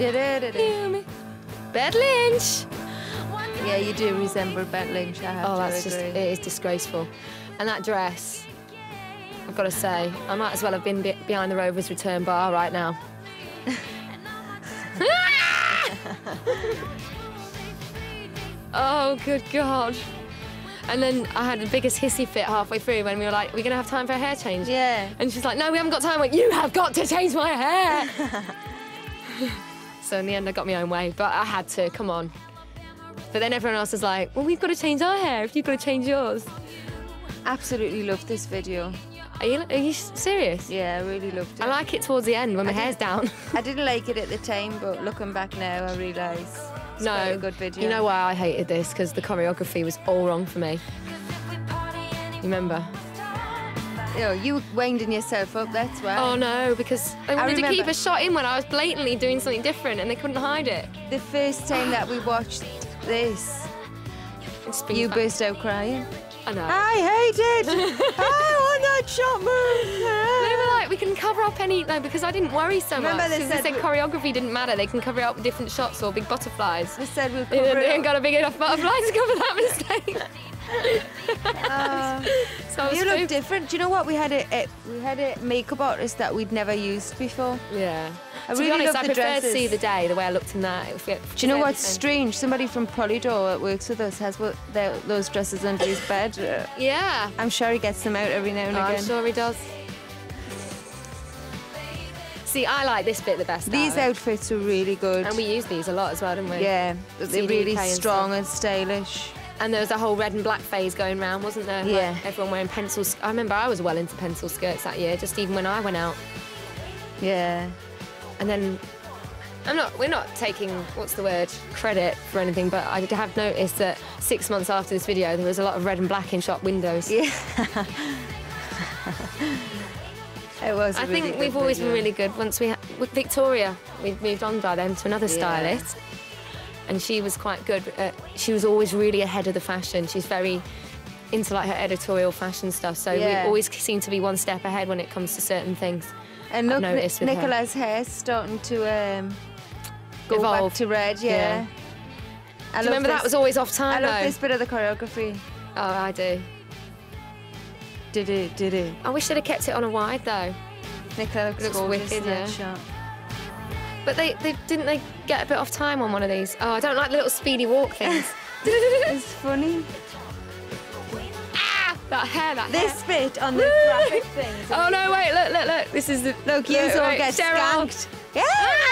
Hear me. Bed Lynch. Yeah, you do resemble Beth Lynch, I have to That's agree. just, it is disgraceful. And that dress, I've got to say, I might as well have been behind the Rovers return bar right now. Oh, good God. And then I had the biggest hissy fit halfway through when we were like, we're going to have time for a hair change? Yeah. And she's like, no, we haven't got time. I went, you have got to change my hair. So in the end, I got my own way, but I had to, come on. But then everyone else was like, well, we've got to change our hair if you've got to change yours. Absolutely loved this video. Are you serious? Yeah, I really loved it. I like it towards the end when my hair's down. I didn't like it at the time, but looking back now, I realise it's quite a good video. You know why I hated this? Because the choreography was all wrong for me. You remember? You were winding yourself up, that's why. Oh no, because they wanted to keep a shot in when I was blatantly doing something different and they couldn't hide it. The first time that we watched this, you burst out crying. I know. I hate it! I want that shot move! They were like, we can cover up any... No, because I didn't worry so much. Remember Because they said choreography didn't matter. They can cover it up with different shots or big butterflies. They said we'll cover They it ain't up. got a big enough butterfly to cover that mistake. So You look different. Do you know what? We had a makeup artist that we'd never used before. Yeah. I To really be honest, love I prefer dresses. to see the day, the way I looked in that. Do you know what's strange? Somebody from Polydor that works with us has those dresses under his bed. Yeah. I'm sure he gets them out every now and again. I'm sure he does. See, I like this bit the best. These outfits are really good. And we use these a lot as well, didn't we? Yeah, they're really CDK and strong stuff. and stylish. And there was a whole red and black phase going round, wasn't there? Yeah. Like everyone wearing pencils. I remember I was well into pencil skirts that year, just even when I went out. Yeah. And then, we're not taking, what's the word, credit for anything, but I have noticed that 6 months after this video, there was a lot of red and black in shop windows. Yeah. It was. I think we've always been really good. Once with Victoria, we've moved on by then to another stylist. And she was quite good. She was always really ahead of the fashion. She's very into like her editorial fashion stuff. So we always seem to be one step ahead when it comes to certain things. And look, Nicola's hair's starting to go evolve back to red. Yeah. Do you remember that was always off time? I love this bit of the choreography. Oh, I do. Did it. I wish they'd have kept it on a wide though. Nicola looks gorgeous wicked, in that yeah. shot. But didn't they get a bit off time on one of these? Oh, I don't like the little speedy walk things. It's funny. Ah! That hair. This bit on the graphic thing. Oh no! Wait! Look! This is the Look, you all get Cheryl. skanked. Yeah.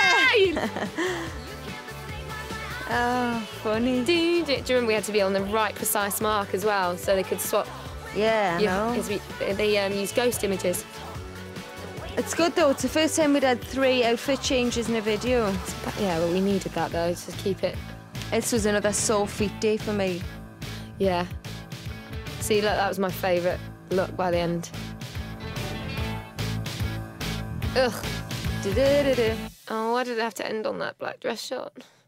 Oh, funny. Do you remember we had to be on the right precise mark as well, so they could swap? Yeah, I know. They use ghost images. It's good though. It's the first time we'd had 3 outfit changes in a video. Yeah, well, we needed that though to keep it. This was another sore feet day for me. Yeah. See, look, that was my favourite look by the end. Ugh. Oh, why did it have to end on that black dress shot?